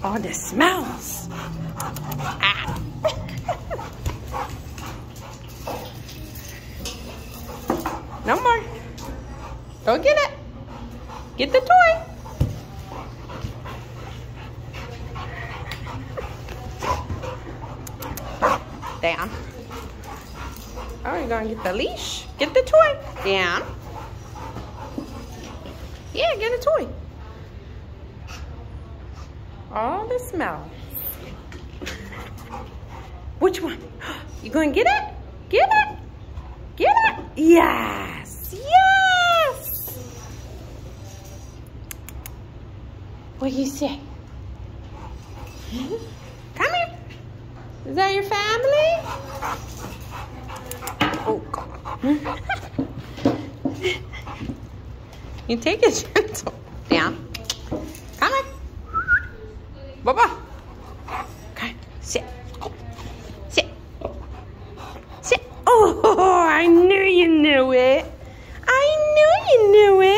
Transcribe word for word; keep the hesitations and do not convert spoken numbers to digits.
All the smells. Ah. No more. Go get it. Get the toy. Down. Oh, you're gonna get the leash. Get the toy. Down. Yeah, get a toy. All the smells. Which one? You gonna get it? Get it? Get it? Yes! Yes! What do you say? Come here. Is that your family? Oh, God. You take it gentle. Down. Come on. Baba. Okay. Sit. Sit. Sit. Oh, I knew you knew it. I knew you knew it.